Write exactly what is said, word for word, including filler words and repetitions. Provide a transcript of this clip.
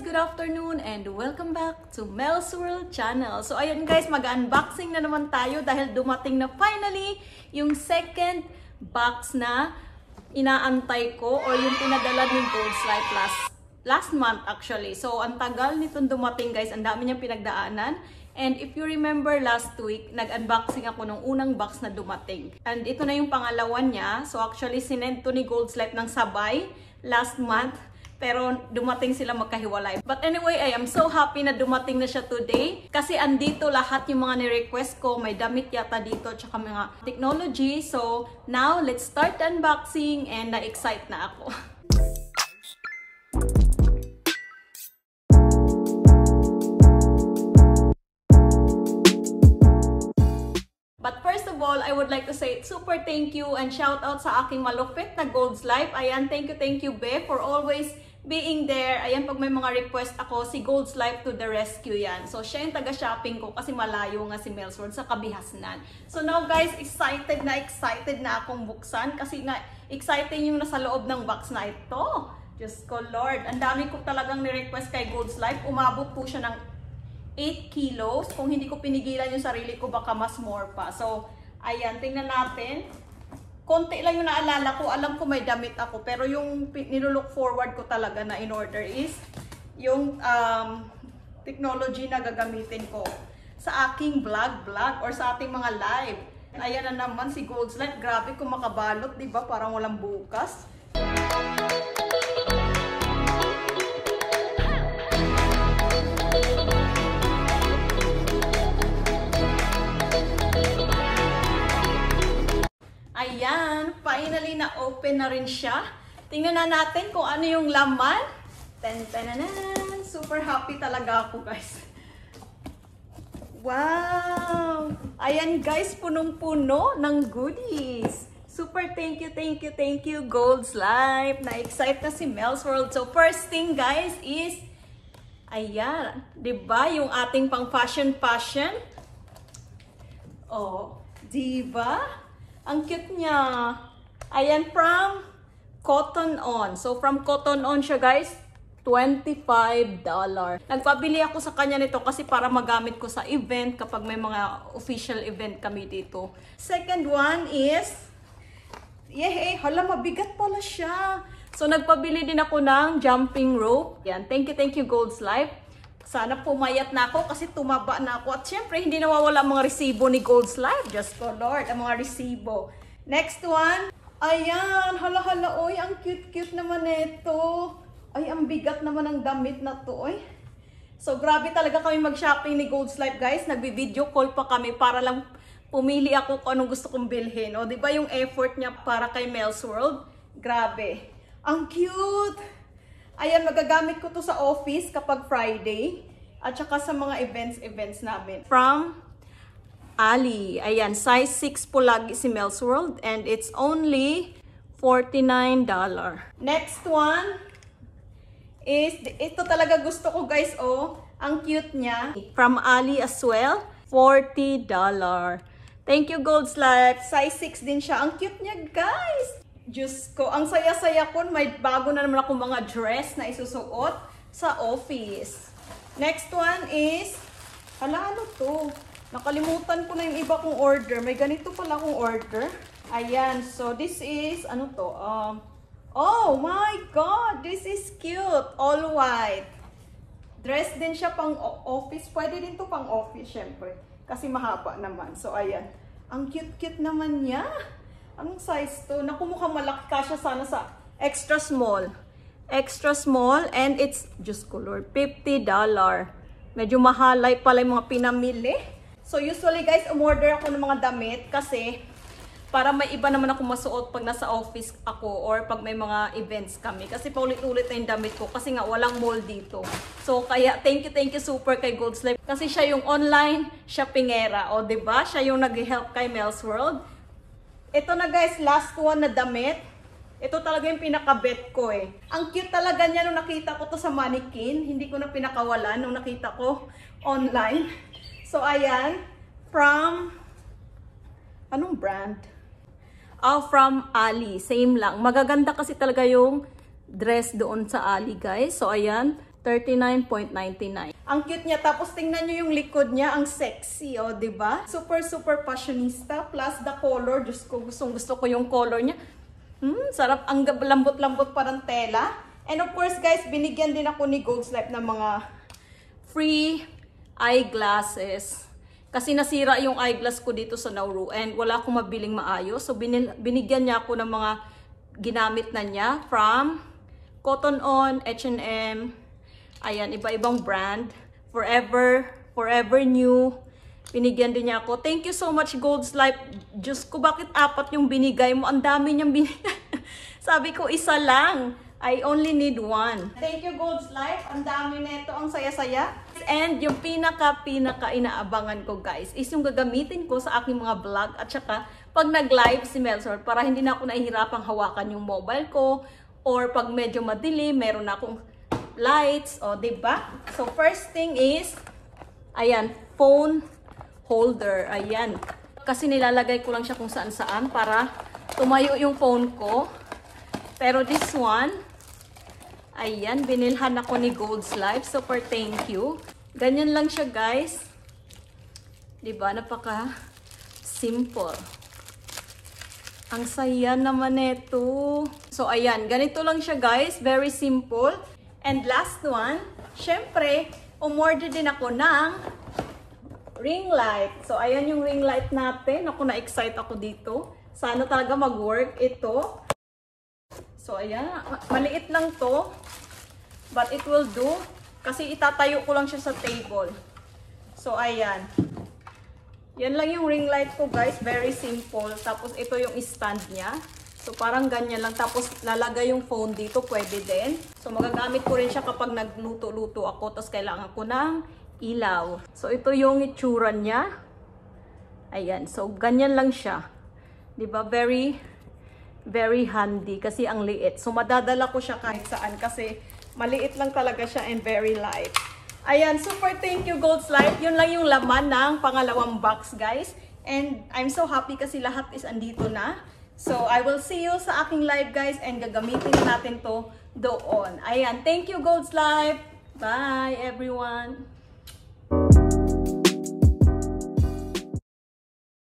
good afternoon, and welcome back to Mel's World Channel. So ayan guys, mag-unboxing na naman tayo dahil dumating na finally yung second box na inaantay ko or yung pinadala ni Gold's Life last, last month actually. So ang tagal nitong dumating guys, ang dami niyang pinagdaanan. And if you remember last week, nag-unboxing ako ng unang box na dumating. And ito na yung pangalawa niya. So actually, sinend to ni Gold's Life ng sabay last month. Pero dumating sila magkahiwalay. But anyway, I am so happy na dumating na siya today. Kasi andito lahat yung mga ni-request ko. May damit yata dito, tsaka mga technology. So now, let's start unboxing and na-excite na ako. But first of all, I would like to say super thank you and shout out sa aking malupit na Gold's Life. Ayan, thank you, thank you, Be, for always being there. Ayan, pag may mga request ako, si Gold's Life to the rescue yan. So, siya yung taga-shopping ko kasi malayo nga si Mel's World sa Kabihasnan. So, now guys, excited na excited na akong buksan kasi nga exciting yung nasa loob ng box na ito. Diyos ko, Lord. Ang dami ko talagang ni-request kay Gold's Life. Umabot po siya ng eight kilos. Kung hindi ko pinigilan yung sarili ko, baka mas more pa. So, ayan, tingnan natin. Konti lang yung naalala ko. Alam ko may damit ako. Pero yung nilulook forward ko talaga na in order is yung um, technology na gagamitin ko sa aking vlog-vlog or sa ating mga live. Ayan na naman si Gold's Life. Grabe kung makabalot, diba? Parang walang bukas. Ayan, finally na-open na rin siya. Tingnan na natin kung ano yung laman. Tan-tananan! Super happy talaga ako, guys. Wow! Ayan, guys, punong-puno ng goodies. Super thank you, thank you, thank you, Gold's Life. Na-excite na si Mel's World. So, first thing, guys, is ayan, diba? Yung ating pang fashion-fashion. Oh, diba? Ang cute niya. Ayan, from Cotton On. So, from Cotton On siya, guys. twenty-five dollars. Nagpabili ako sa kanya nito kasi para magamit ko sa event kapag may mga official event kami dito. Second one is, yehey, hala, mabigat pala siya. So, nagpabili din ako ng jumping rope. Yan, thank you, thank you, Gold's Life. Sana pumayat na ako kasi tumaba na ako. At syempre, hindi nawawala ang mga resibo ni Gold's Life. Just ko, Lord, ang mga resibo. Next one. Ayan, hala-hala, oy, ang cute-cute naman ito. Ay, ang bigat naman ang damit na to, oy. So, grabe talaga kami mag-shopping ni Gold's Life, guys. Nagbi-video call pa kami para lang pumili ako kung anong gusto kong bilhin. O, di ba yung effort niya para kay Mel's World? Grabe. Ang cute! Ayan, magagamit ko to sa office kapag Friday. At saka sa mga events-events namin. From Ali. Ayan, size six po lagi si Mel's World. And it's only forty-nine dollars. Next one is, ito talaga gusto ko guys, oh. Ang cute niya. From Ali as well. forty dollars. Thank you, Gold's Life. Size six din siya. Ang cute niya, guys. Diyos ko, ang saya-saya ko, may bago na naman akong mga dress na isusuot sa office. Next one is, hala, ano to? Nakalimutan ko na yung iba kong order. May ganito pala akong order. Ayan, so this is, ano to? Um, oh my God, this is cute. All white. Dress din siya pang office. Pwede din to pang office, syempre. Kasi mahaba naman. So, ayan. Ang cute-cute naman niya. Anong size to? Naku, mukhang malaki ka siya sana sa extra small. Extra small and it's, just color, fifty dollars. Medyo mahalay pala yung mga pinamili. So usually guys, umorder ako ng mga damit kasi para may iba naman ako masuot pag nasa office ako or pag may mga events kami. Kasi paulit-ulit na yung damit ko kasi nga walang mall dito. So kaya thank you, thank you super kay Gold's Life. Kasi siya yung online shoppingera. O diba? Siya yung nag-help kay Mel's World. Ito na guys, last one na damit. Ito talaga yung pinaka-bet ko eh. Ang cute talaga niya nung nakita ko to sa mannequin. Hindi ko na pinakawalan nung nakita ko online. So ayan, from, anong brand? Oh, from Ali. Same lang. Magaganda kasi talaga yung dress doon sa Ali, guys. So, ayan. thirty-nine ninety-nine. Ang cute niya. Tapos tingnan niyo yung likod niya. Ang sexy, oh, di ba? Super, super fashionista. Plus the color. Diyos ko, gustong gusto ko yung color niya. Hmm, sarap. Ang lambot-lambot parang tela. And of course, guys, binigyan din ako ni Gold's Life ng mga free eyeglasses. Kasi nasira yung eyeglass ko dito sa Nauru. And wala akong mabiling maayos. So, binil binigyan niya ako ng mga ginamit na niya from Cotton On, H and M. Ayan, iba-ibang brand. Forever, Forever New. Binigyan din niya ako. Thank you so much, Gold's Life. Diyos ko, bakit apat yung binigay mo? Ang dami niyang binigay. Sabi ko, isa lang. I only need one. Thank you, Gold's Life. Ang dami nito. Ang saya-saya. And yung pinaka-pinaka inaabangan ko, guys, is yung gagamitin ko sa aking mga vlog. At saka, pag nag-live si Melzor, para hindi na ako nahihirapang hawakan yung mobile ko. Or pag medyo madilim, meron na akong lights, o, diba? So, first thing is, ayan, phone holder. Ayan. Kasi nilalagay ko lang siya kung saan-saan para tumayo yung phone ko. Pero this one, ayan, binilhan ako ni Gold's Life. Super thank you. Ganyan lang siya, guys. Diba? Napaka simple. Ang saya naman ito. So, ayan. Ganito lang siya, guys. Very simple. And last one, syempre, umorder din ako ng ring light. So, ayan yung ring light natin. Ako, na-excite ako dito. Sana talaga mag-work ito. So, ayan. Maliit lang to. But it will do. Kasi itatayo ko lang siya sa table. So, ayan. Yan lang yung ring light ko, guys. Very simple. Tapos, ito yung stand niya. So, parang ganyan lang. Tapos, lalagay yung phone dito. Pwede din. So, magagamit ko rin siya kapag nagluto-luto ako. Tapos, kailangan ko ng ilaw. So, ito yung itsura niya. Ayan. So, ganyan lang siya. Diba? Very, very handy. Kasi ang liit. So, madadala ko siya kahit saan. Kasi, maliit lang talaga siya and very light. Ayan. Super thank you, Gold's Life. Yun lang yung laman ng pangalawang box, guys. And, I'm so happy kasi lahat is andito na. So, I will see you sa aking live, guys, and gagamitin natin to doon. Ayan. Thank you, Gold's Life. Bye, everyone.